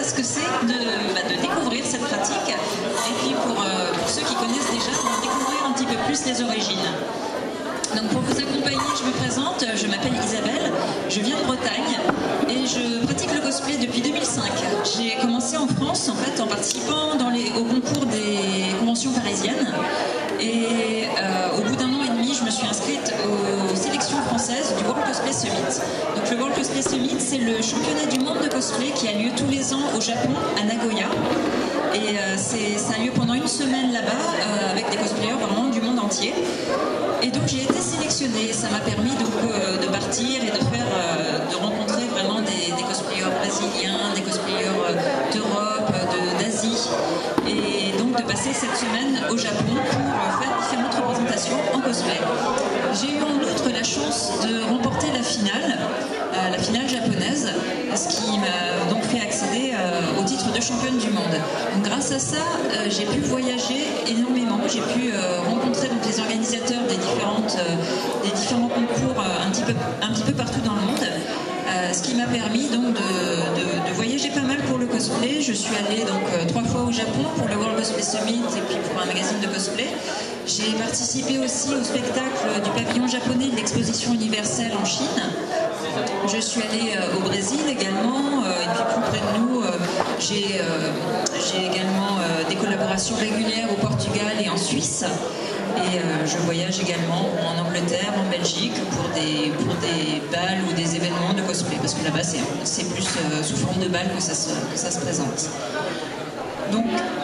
ce que c'est de découvrir cette pratique, et puis pour ceux qui connaissent déjà, de découvrir un petit peu plus les origines. Donc pour vous accompagner, je me présente, je m'appelle Isabelle, je viens de Bretagne et je pratique le cosplay depuis 2005. J'ai commencé en France en fait en participant au concours des conventions parisiennes et au bout d'un an et demi, je me suis inscrite aux sélections françaises du World Cosplay Summit. Donc le World Cosplay Summit, c'est le championnat du monde de cosplay qui a lieu tous les ans au Japon, à Nagoya. Et ça a lieu pendant une semaine là-bas avec des cosplayers vraiment du monde entier. Et donc j'ai été sélectionnée, ça m'a permis donc, de partir et de rencontrer vraiment des cosplayers brésiliens, des cosplayers d'Europe, d'Asie, et donc de passer cette semaine au Japon pour faire différentes représentations en cosplay. J'ai eu en outre la chance de remporter la finale japonaise, ce qui m'a donc fait accéder au titre de championne du monde. Donc, grâce à ça, j'ai pu voyager énormément, j'ai pu rencontrer donc, les organisateurs des différents concours un petit peu partout dans le monde, ce qui m'a permis donc de voyager pas mal pour le cosplay. Je suis allée donc 3 fois au Japon pour le World Cosplay Summit et puis pour un magazine de cosplay. J'ai participé aussi au spectacle du pavillon japonais de l'exposition universelle en Chine. Je suis allée au Brésil également, et puis plus près de nous, j'ai également des collaborations régulières au Portugal et en Suisse. Et je voyage également en Angleterre, en Belgique, pour des balles ou des événements de cosplay, parce que là-bas c'est plus sous forme de balles que ça se présente. Donc,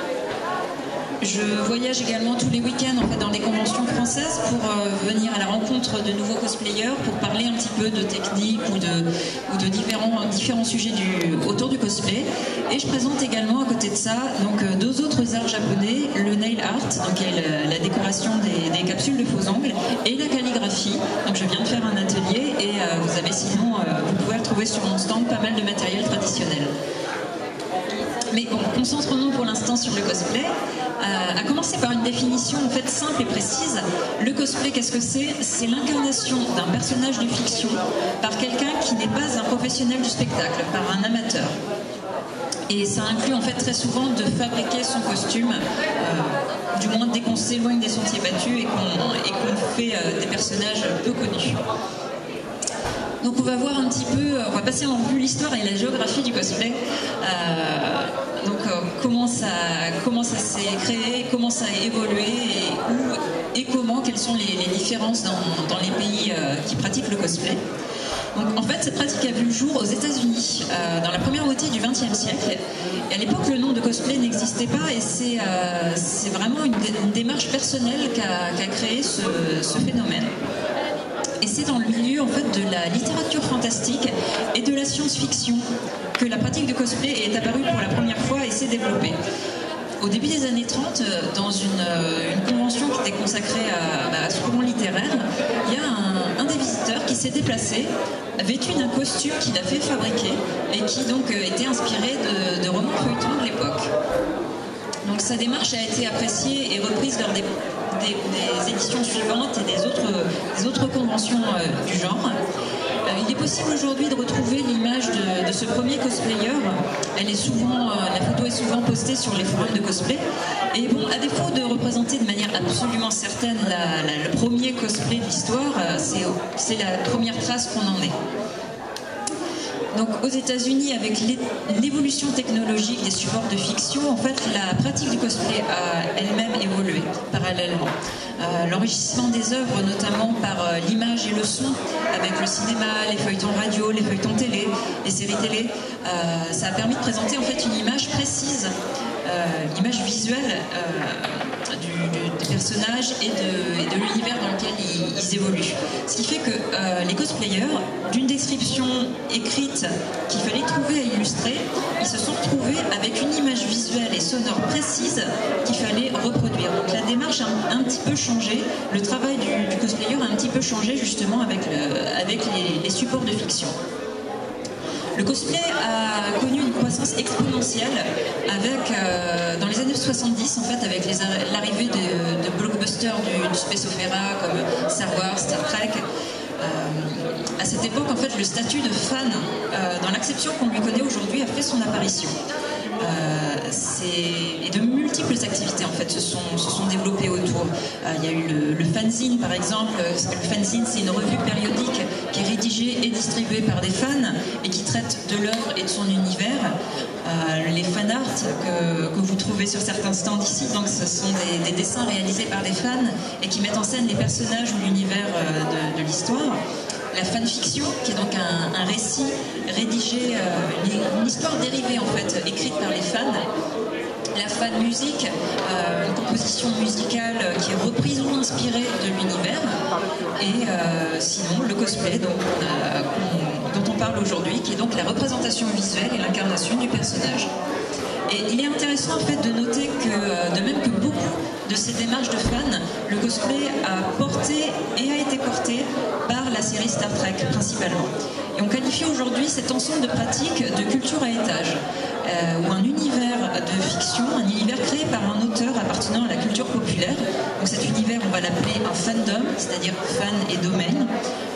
je voyage également tous les week-ends en fait, dans des conventions françaises pour venir à la rencontre de nouveaux cosplayers, pour parler un petit peu de technique ou de différents sujets autour du cosplay. Et je présente également à côté de ça donc, 2 autres arts japonais, le nail art, donc qui est la décoration des capsules de faux ongles, et la calligraphie. Donc je viens de faire un atelier et vous avez sinon, vous pouvez retrouver sur mon stand pas mal de matériel traditionnel. Mais bon, concentrons-nous pour l'instant sur le cosplay. À commencer par une définition en fait simple et précise. Le cosplay, qu'est-ce que c'est? C'est l'incarnation d'un personnage de fiction par quelqu'un qui n'est pas un professionnel du spectacle, par un amateur. Et ça inclut en fait très souvent de fabriquer son costume, du moins dès qu'on s'éloigne des sentiers battus et qu'on fait des personnages peu connus. Donc on va voir un petit peu, on va passer en revue l'histoire et la géographie du cosplay. Comment ça s'est créé, comment ça a évolué et comment, quelles sont les différences dans les pays qui pratiquent le cosplay. Donc, en fait, cette pratique a vu le jour aux États-Unis dans la première moitié du XXe siècle. Et à l'époque, le nom de cosplay n'existait pas et c'est vraiment une démarche personnelle qu'a créé ce phénomène. Et c'est dans le milieu en fait, de la littérature fantastique et de la science-fiction que la pratique du cosplay est apparue pour la première fois et s'est développée. Au début des années 30, dans une convention qui était consacrée à ce courant littéraire, il y a un des visiteurs qui s'est déplacé, vêtu d'un costume qu'il a fait fabriquer et qui donc était inspiré de romans feuilletons de l'époque. Donc sa démarche a été appréciée et reprise lors des éditions suivantes et des autres conventions du genre. Il est possible aujourd'hui de retrouver l'image de ce premier cosplayer. La photo est souvent postée sur les forums de cosplay. Et bon, à défaut de représenter de manière absolument certaine le premier cosplay de l'histoire, c'est la première trace qu'on en ait. Donc aux États-Unis, avec l'évolution technologique des supports de fiction, en fait, la pratique du cosplay a elle-même évolué parallèlement. L'enrichissement des œuvres, notamment par l'image et le son, avec le cinéma, les feuilletons radio, les feuilletons télé, les séries télé, ça a permis de présenter en fait une image précise, une image visuelle des personnages et de l'univers dans lequel ils évoluent. Ce qui fait que les cosplayers, d'une description écrite qu'il fallait trouver à illustrer, ils se sont retrouvés avec une image visuelle et sonore précise qu'il fallait reproduire. Donc la démarche a un petit peu changé, le travail du cosplayer a un petit peu changé justement avec les supports de fiction. Le cosplay a connu une croissance exponentielle dans les années 70, en fait, avec l'arrivée de blockbusters du space opéra comme Star Wars, Star Trek. À cette époque, en fait, le statut de fan, dans l'acception qu'on lui connaît aujourd'hui, a fait son apparition. Et de multiples activités en fait se sont développées autour. Il y a eu le fanzine par exemple. Le fanzine, c'est une revue périodique qui est rédigée et distribuée par des fans et qui traite de l'œuvre et de son univers. Les fan art que vous trouvez sur certains stands ici, donc ce sont des dessins réalisés par des fans et qui mettent en scène les personnages ou l'univers de l'histoire. La fanfiction, qui est donc un récit rédigé, une histoire dérivée en fait, écrite par les fans. La fan musique, une composition musicale qui est reprise ou inspirée de l'univers. Et sinon, le cosplay dont on parle aujourd'hui, qui est donc la représentation visuelle et l'incarnation du personnage. Et il est intéressant en fait de noter que, de même que beaucoup de ces démarches de fans, le cosplay a porté et a été porté par la série Star Trek principalement. Et on qualifie aujourd'hui cet ensemble de pratiques de culture à étage, ou un univers de fiction, un univers créé par un auteur appartenant à la culture populaire. Donc cet univers, on va l'appeler un fandom, c'est-à-dire fan et domaine.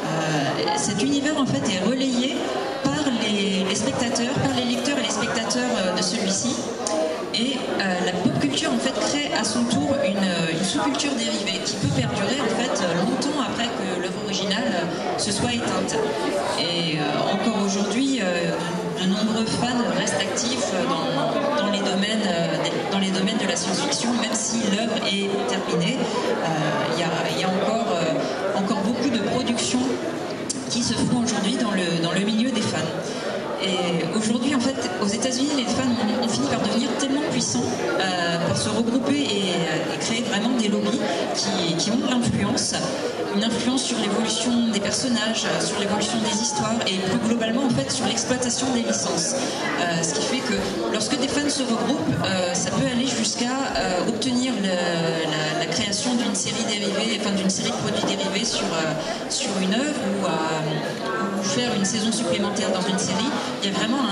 Cet univers en fait est relayé par les spectateurs, par les lecteurs et les spectateurs de celui-ci. Et la pop culture en fait crée à son tour une sous-culture dérivée qui peut perdurer en fait longtemps après que l'œuvre originale se soit éteinte. Et encore aujourd'hui, de nombreux fans restent actifs dans les domaines de la science-fiction, même si l'œuvre est terminée. Il y a encore beaucoup de productions qui se font aujourd'hui dans le milieu des fans. Et aujourd'hui, en fait, aux États-Unis, les fans ont fini par devenir tellement puissants pour se regrouper et créer vraiment des lobbies qui ont de l'influence, une influence sur l'évolution des personnages, sur l'évolution des histoires et plus globalement, en fait, sur l'exploitation des licences. Ce qui fait que lorsque des fans se regroupent, ça peut aller jusqu'à obtenir la création d'une série dérivée, enfin d'une série de produits dérivés sur une œuvre ou faire une saison supplémentaire dans une série. Il y a vraiment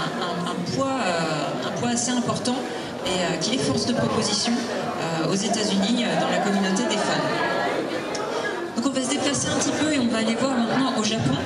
un poids assez important et qui est force de proposition aux États-Unis dans la communauté des fans. Donc on va se déplacer un petit peu et on va aller voir maintenant au Japon.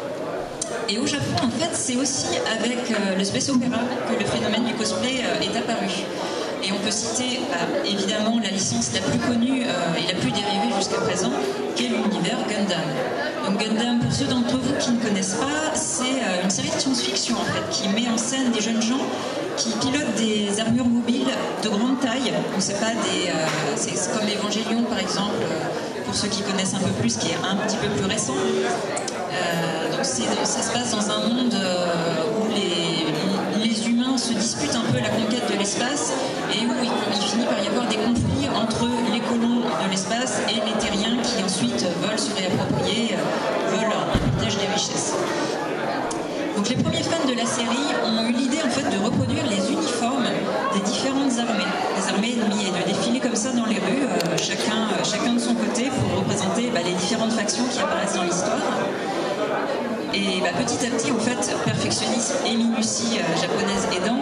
Et au Japon, en fait, c'est aussi avec le space opéra que le phénomène du cosplay est apparu. Et on peut citer évidemment la licence la plus connue et la plus dérivée jusqu'à présent, qui est l'univers Gundam. Donc Gundam, pour ceux d'entre vous qui ne connaissent pas, c'est une série de science-fiction en fait, qui met en scène des jeunes gens qui pilotent des armures mobiles de grande taille. Donc c'est pas c'est comme Evangelion par exemple, pour ceux qui connaissent un peu plus, qui est un petit peu plus récent. Donc ça se passe dans un monde où les humains se disputent un peu la conquête de l'espace et où il finit par y avoir des conflits entre les colons de l'espace et les terriens qui ensuite veulent se réapproprier, veulent un partage des richesses. Donc les premiers fans de la série ont eu l'idée en fait de reproduire les uniformes des différentes armées, des armées ennemies, et de défiler comme ça dans les rues, chacun de son côté pour représenter les différentes factions qui apparaissent dans l'histoire. Et petit à petit, en fait, perfectionnisme et minutie japonaise aidant,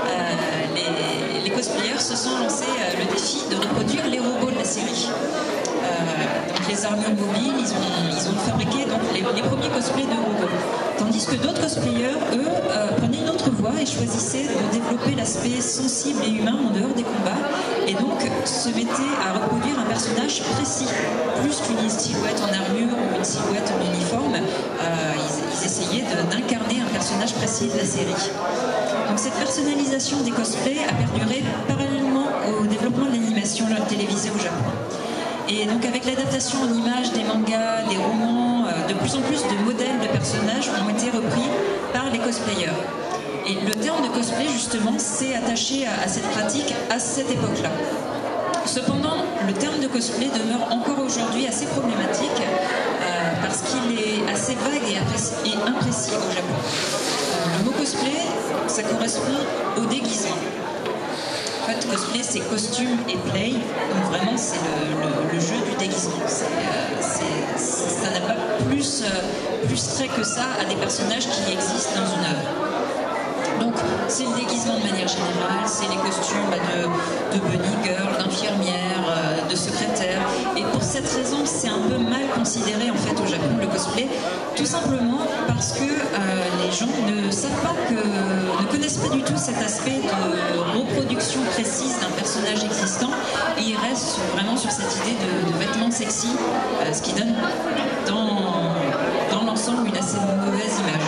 les cosplayers se sont lancés le défi de reproduire les robots de la série. Donc les armures mobiles, ils ont fabriqué donc, les premiers cosplays de robots. Tandis que d'autres cosplayers, eux, prenaient une autre voie et choisissaient de développer l'aspect sensible et humain en dehors des combats, et donc se mettaient à reproduire un personnage précis, plus qu'une silhouette en armure ou une silhouette en uniforme. Ils essayaient d'incarner un personnage précis de la série. Donc cette personnalisation des cosplays a perduré parallèlement au développement de l'animation télévisée au Japon. Et donc avec l'adaptation en images des mangas, des romans, de plus en plus de modèles de personnages ont été repris par les cosplayers. Et le terme de cosplay, justement, s'est attaché à cette pratique à cette époque-là. Cependant, le terme de cosplay demeure encore aujourd'hui assez problématique parce qu'il est assez vague et imprécis au Japon. Le mot cosplay, ça correspond au déguisement. En fait, cosplay, c'est costume et play, donc vraiment, c'est le jeu du déguisement. Ça n'a pas plus trait que ça à des personnages qui existent dans une œuvre. Donc, c'est le déguisement de manière générale, c'est les costumes de bunny girl, d'infirmière, de secrétaire. Et pour cette raison, c'est un peu mal considéré en fait au Japon, le cosplay, tout simplement parce que les gens ne savent pas ne connaissent pas du tout cet aspect de reproduction précise d'un personnage existant, et ils restent vraiment sur cette idée de vêtements sexy, ce qui donne dans l'ensemble une assez mauvaise image.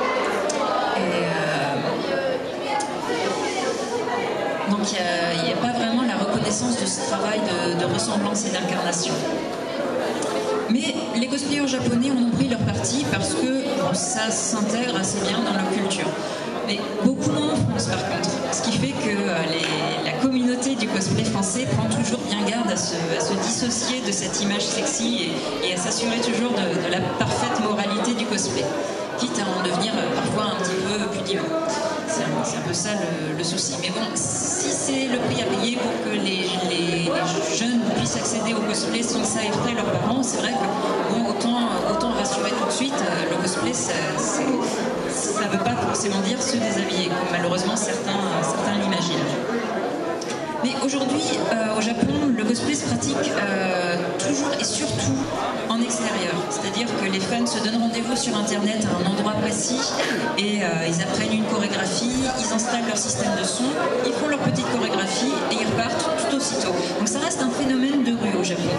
Donc il n'y a pas vraiment la reconnaissance de ce travail de ressemblance et d'incarnation. Mais les cosplayers japonais en ont pris leur parti parce que ça s'intègre assez bien dans leur culture. Mais beaucoup moins en France par contre. Ce qui fait que la communauté du cosplay français prend toujours bien garde à se dissocier de cette image sexy et à s'assurer toujours de la parfaite moralité du cosplay, quitte à en devenir parfois un petit peu pudibond. C'est un peu ça le souci. Mais bon, si c'est le prix à payer pour que les jeunes puissent accéder au cosplay sans que ça effraie leurs parents, c'est vrai que bon, autant rassurer tout de suite, le cosplay, ça ne veut pas forcément dire se déshabiller, comme malheureusement certains l'imaginent. Mais aujourd'hui, au Japon, le cosplay se pratique toujours et surtout en extérieur. C'est-à-dire que les fans se donnent rendez-vous sur Internet à un endroit précis et ils apprennent une chorégraphie, ils installent leur système de son, ils font leur petite chorégraphie et ils repartent tout aussitôt. Donc ça reste un phénomène de rue au Japon.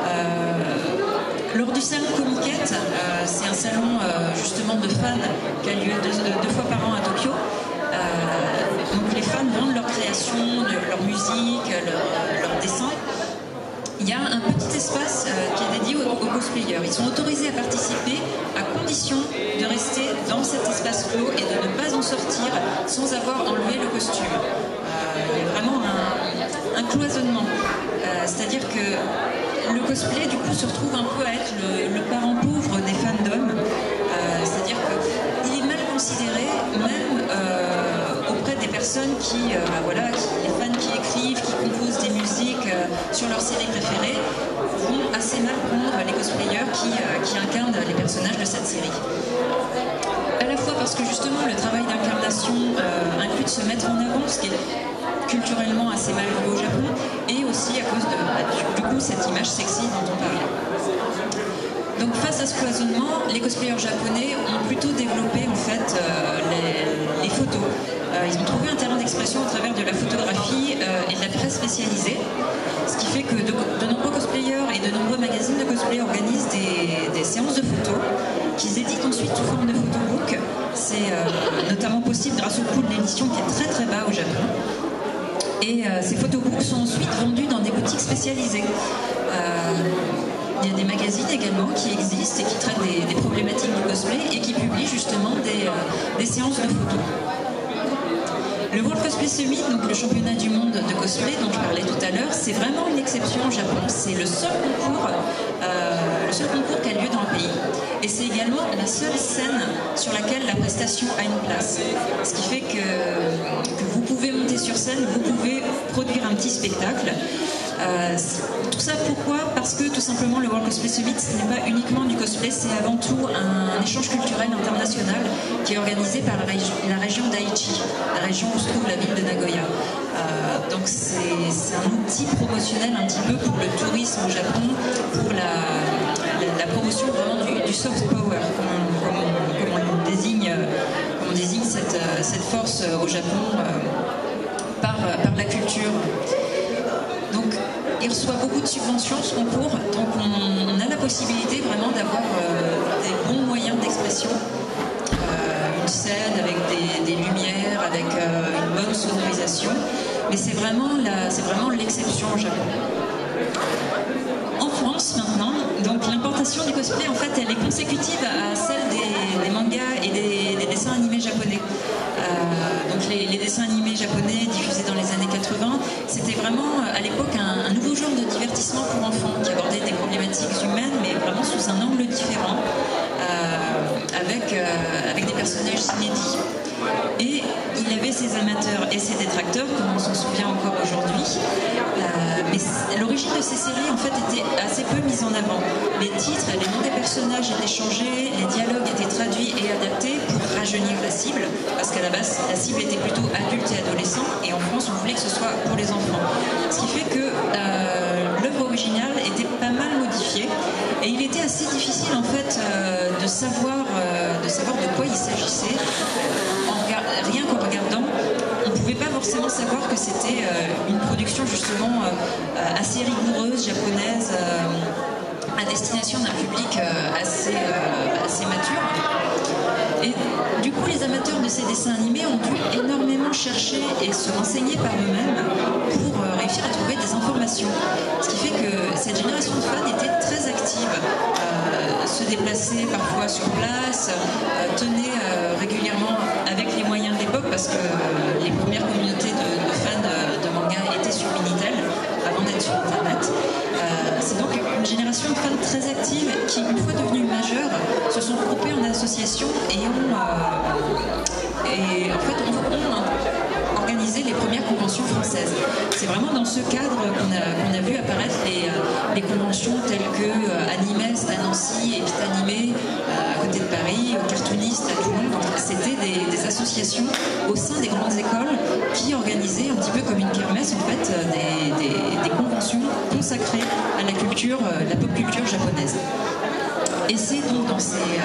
Lors du salon Comiket, c'est un salon justement de fans qui a lieu deux fois par an à Tokyo. Donc les fans vendent leur création, leur musique, leur dessin. Il y a un petit espace qui est dédié aux cosplayers. Ils sont autorisés à participer à condition de rester dans cet espace clos et de ne pas en sortir sans avoir enlevé le costume. Il y a vraiment un cloisonnement. C'est-à-dire que le cosplay, du coup, se retrouve un peu à être le parent pauvre des fandoms. C'est-à-dire qu'il est mal considéré, même auprès des personnes les fans qui écrivent, qui composent des musiques sur leurs séries préférées, vont assez mal prendre les cosplayers qui incarnent les personnages de cette série. À la fois parce que justement le travail d'incarnation inclut de se mettre en avant, ce qui est culturellement assez mal vu au Japon, et aussi à cause du coup cette image sexy dont on parlait. Donc face à ce cloisonnement, les cosplayers japonais ont plutôt développé en fait les photos. Ils ont trouvé un terrain d'expression au travers de la photographie et de la presse spécialisée, ce qui fait que de nombreux cosplayers et de nombreux magazines de cosplay organisent des séances de photos qu'ils éditent ensuite sous forme de photobook. C'est notamment possible grâce au coût de l'édition qui est très très bas au Japon. Et ces photobooks sont ensuite vendus dans des boutiques spécialisées. Il y a des magazines également qui existent et qui traitent des problématiques du cosplay et qui publient justement des séances de photos. Le World Cosplay Summit, donc le championnat du monde de cosplay dont je parlais tout à l'heure, c'est vraiment une exception au Japon. C'est le seul concours qui a lieu dans le pays. Et c'est également la seule scène sur laquelle la prestation a une place. Ce qui fait que vous pouvez monter sur scène, vous pouvez produire un petit spectacle. Tout ça pourquoi? Parce que tout simplement le World Cosplay Summit, ce n'est pas uniquement du cosplay, c'est avant tout un échange culturel international qui est organisé par la région d'Aichi, la région où se trouve la ville de Nagoya. Donc c'est un outil promotionnel un petit peu pour le tourisme au Japon, pour la promotion vraiment du soft power, comme on désigne cette force au Japon par la culture. Donc, il reçoit beaucoup de subventions, ce concours, donc on a la possibilité vraiment d'avoir des bons moyens d'expression, une scène avec des lumières, avec une bonne sonorisation, mais c'est vraiment l'exception au Japon. En France maintenant, donc l'importation du cosplay en fait elle est consécutive à celle des mangas et des dessins animés japonais. Donc les dessins animés japonais diffusés dans les années 80, c'était vraiment à l'époque un nouveau genre de divertissement pour enfants qui abordait des problématiques humaines mais vraiment sous un angle différent, avec des personnages inédits. Et il avait ses amateurs et ses détracteurs, comme on s'en souvient encore aujourd'hui. Mais l'origine de ces séries en fait était assez peu mise en avant. Les titres, les noms des personnages étaient changés, les dialogues étaient traduits et adaptés pour rajeunir la cible, parce qu'à la base la cible était plutôt adulte et adolescent, et en France on voulait que ce soit pour les enfants. Ce qui fait que l'œuvre originale était pas mal modifiée. pieds. Et il était assez difficile en fait de savoir de quoi il s'agissait. Rien qu'en regardant, on ne pouvait pas forcément savoir que c'était une production justement assez rigoureuse, japonaise, à destination d'un public assez mature. Et du coup, les amateurs de ces dessins animés ont dû énormément chercher et se renseigner par eux-mêmes pour réussir à trouver des informations. Ce qui fait que cette génération de fans était très active, se déplaçait parfois sur place, tenait régulièrement avec les moyens de l'époque, parce que les premières communautés de fans de manga étaient sur Minitel, avant d'être sur Internet. C'est donc une génération de fans très active qui, une fois devenus majeurs, se sont regroupés en association et ont organisé les premières conventions françaises. C'est vraiment dans ce cadre qu'on a vu apparaître les conventions telles que Animest à Nancy et Vite Animé à côté de Paris, Cartoonist à Toulon. C'était des associations au sein des grandes écoles qui organisaient un petit peu comme une kermesse en fait des conventions consacrées à la culture, la pop culture japonaise. Et c'est donc dans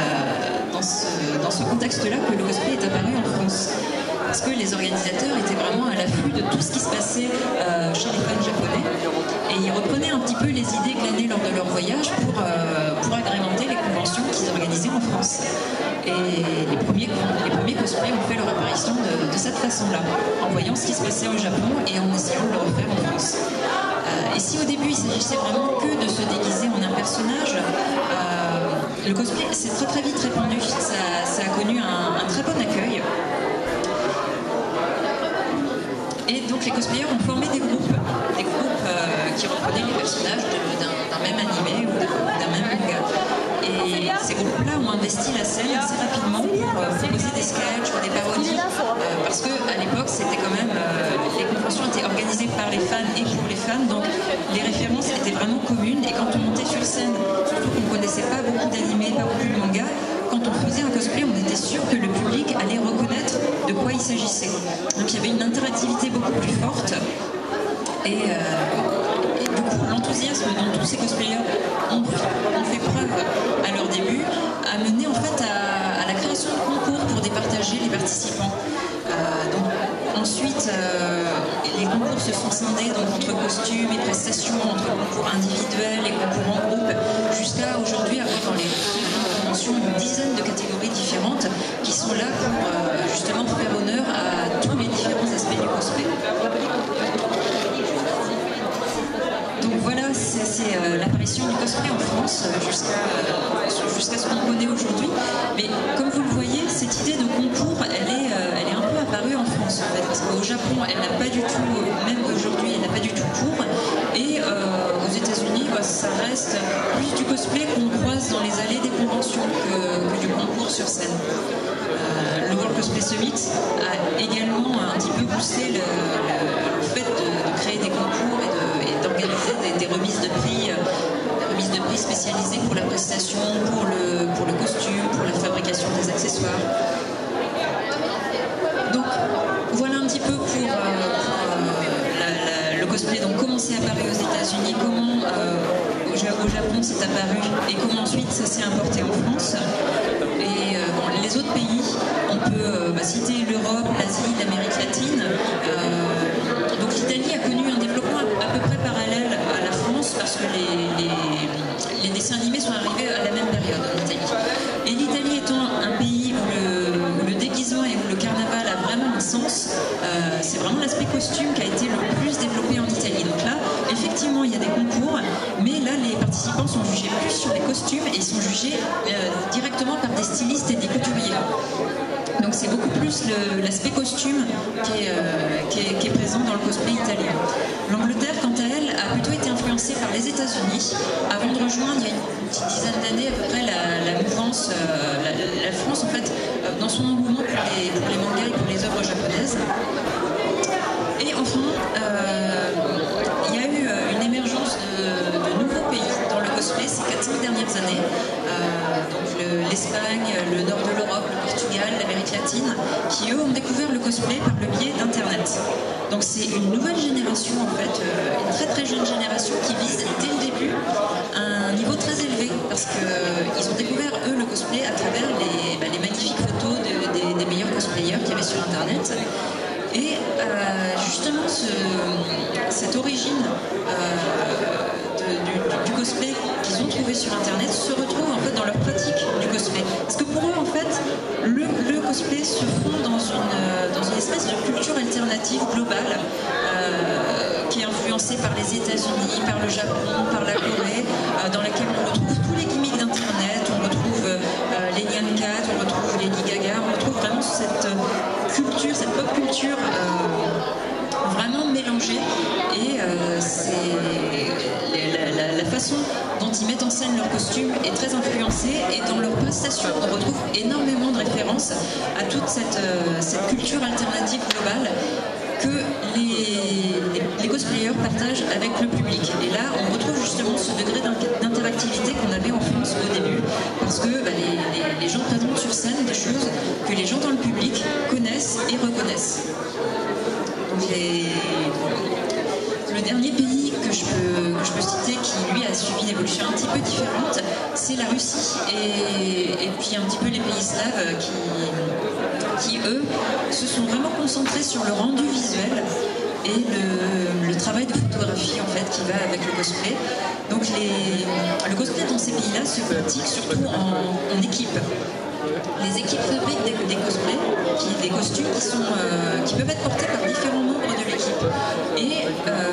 ce contexte-là que le cosplay est apparu en France. Parce que les organisateurs étaient vraiment à l'affût de tout ce qui se passait chez les fans japonais. Et ils reprenaient un petit peu les idées glanées lors de leur voyage pour agrémenter les conventions qu'ils organisaient en France. Et les premiers cosplays ont fait leur apparition de cette façon-là, en voyant ce qui se passait au Japon et en essayant de le refaire en France. Et si au début il s'agissait vraiment que de se déguiser en un personnage, le cosplay s'est très vite répandu, ça a connu un très bon accueil. Et donc les cosplayers ont formé des groupes qui reprenaient les personnages d'un même animé ou d'un même manga. Et ces groupes-là ont investi la scène assez rapidement pour proposer des sketchs ou des parodies, parce qu'à l'époque, c'était quand même les conventions étaient organisées par les fans et pour les fans, donc les références étaient vraiment communes. Et quand on montait sur scène, surtout qu'on ne connaissait pas beaucoup d'animés, pas beaucoup de mangas, quand on faisait un cosplay, on était sûr que le public allait reconnaître de quoi il s'agissait. Donc il y avait une interactivité beaucoup plus forte. Et du coup, l'enthousiasme dont tous ces cosplayers ont fait preuve à leur début a mené en fait à la création de concours pour départager les participants. Ensuite, les concours se sont scindés donc, entre costumes et prestations, entre concours individuels et concours en groupe, jusqu'à aujourd'hui avoir dans les conventions une dizaine de catégories différentes qui sont là pour justement faire honneur à tous les différents aspects du cosplay. Donc voilà, c'est l'apparition du cosplay en France jusqu'à ce qu'on connaît aujourd'hui. Mais comme vous le voyez, cette idée de concours, elle est un peu apparue en France en fait, parce qu'au Japon, elle n'a pas du tout, même aujourd'hui, elle n'a pas du tout cours. Et aux États-Unis, ça reste plus du cosplay qu'on croise dans les allées des conventions que du concours sur scène. Le World Cosplay Summit a également un petit peu boosté le fait de créer des concours et d'organiser des remises de prix spécialisées pour la prestation, pour le costume, pour la fabrication des accessoires. Donc voilà un petit peu pour le cosplay, donc comment c'est apparu aux États-Unis, comment au Japon c'est apparu et comment ensuite ça s'est importé en France. Et les autres pays, on peut citer l'Europe, l'Asie, l'Amérique latine. Donc l'Italie a connu un développement à peu près parallèle à la France parce que les dessins animés sont arrivés à la même période en Italie. Et l'Italie étant un pays où le déguisement et où le carnaval a vraiment un sens, c'est vraiment l'aspect costume qui a été le plus développé en Italie. Donc là, effectivement, il y a des concours, mais là, les participants sont jugés plus sur les costumes et ils sont jugés directement par des stylistes et des couturiers. Donc c'est beaucoup plus l'aspect costume qui est présent dans le cosplay italien. L'Angleterre, quant à elle, a plutôt été influencée par les États-Unis avant de rejoindre, il y a une petite dizaine d'années à peu près, la mouvance, la France en fait, dans son engouement pour les mangas et pour les œuvres japonaises. Et enfin, il y a eu une émergence de nouveaux pays dans le cosplay ces 4-5 dernières années. Donc l'Espagne, le nord de l'Europe, le Portugal, l'Amérique latine, qui eux ont découvert le cosplay par le biais d'Internet. Donc c'est une nouvelle génération en fait, une très très jeune génération qui vise dès le début un niveau très élevé parce qu'ils ont découvert eux le cosplay à travers les magnifiques photos des meilleurs cosplayers qu'il y avait sur Internet. Et justement cette origine du cosplay qu'ils ont trouvé sur Internet se retrouve en fait dans leur pratique du cosplay. Parce que pour eux en fait, le cosplay se fond dans une espèce de culture alternative globale qui est influencée par les États-Unis, par le Japon, par la Corée, dans laquelle on retrouve tous les gimmicks d'Internet, on retrouve les Nyan Cat, on retrouve les Lady Gaga, on retrouve vraiment cette culture, cette pop culture vraiment mélangée. Et la façon dont ils mettent en scène leurs costumes est très influencée, et dans leurs prestations on retrouve énormément de références à toute cette culture alternative globale que les cosplayers partagent avec le public. Et là on retrouve justement ce degré d'interactivité qu'on avait en France au début, parce que les gens présentent sur scène des choses que les gens dans le public connaissent et reconnaissent. Donc le dernier pays que je peux citer qui lui a suivi une évolution un petit peu différente, c'est la Russie et puis un petit peu les pays slaves qui eux se sont vraiment concentrés sur le rendu visuel et le travail de photographie en fait qui va avec le cosplay. Donc le cosplay dans ces pays-là se pratique surtout en équipe. Les équipes fabriquent des cosplays, des costumes qui peuvent être portés par différents membres de l'équipe. Et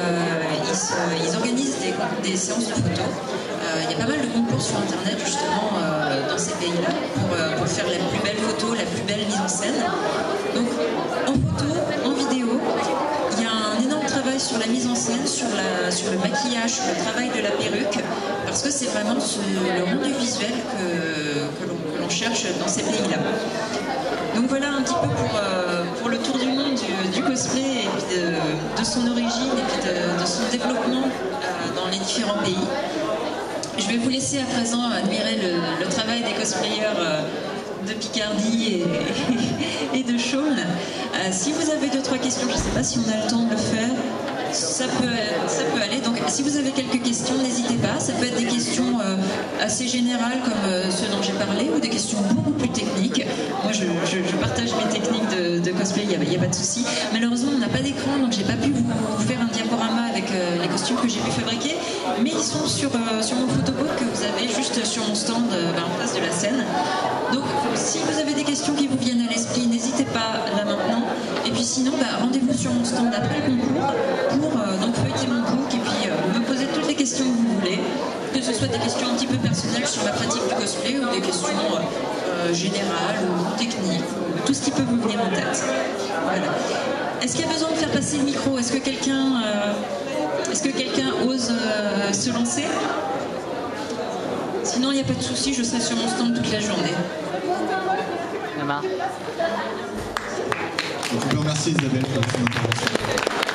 ils organisent des séances de photos. Il y a pas mal de concours sur Internet justement dans ces pays-là pour faire la plus belle photo, la plus belle mise en scène. Donc en photo, en vidéo, il y a un énorme travail sur la mise en scène, sur le maquillage, sur le travail de la perruque, parce que c'est vraiment le rendu visuel que l'on cherche dans ces pays-là. Donc voilà un petit peu pour le tour du monde du cosplay et puis de son origine et puis de son développement dans les différents pays. Je vais vous laisser à présent admirer le travail des cosplayers de Picardie et de Chaulnes. Si vous avez 2-3 questions, je ne sais pas si on a le temps de le faire, ça peut aller. Donc si vous avez quelques questions, n'hésitez pas. Ça peut être des questions assez générales comme ceux dont j'ai parlé, ou des questions beaucoup plus techniques. Moi je partage mes techniques de cosplay, il n'y a pas de souci. Malheureusement on n'a pas d'écran, donc j'ai pas pu vous faire un diaporama avec les costumes que j'ai pu fabriquer, mais ils sont sur mon photobook que vous avez juste sur mon stand en face de la scène. Donc si vous avez des questions qui vous viennent à l'esprit, n'hésitez pas là maintenant. Et puis sinon, rendez-vous sur mon stand après le concours pour donc feuilleter mon book et puis me poser toutes les questions que vous voulez, que ce soit des questions un petit peu personnelles sur la pratique du cosplay ou des questions générales ou techniques, tout ce qui peut vous venir en tête. Voilà. Est-ce qu'il y a besoin de faire passer le micro? Est-ce que quelqu'un ose se lancer? Sinon, il n'y a pas de souci, je serai sur mon stand toute la journée. On peut remercier Isabelle pour son intervention.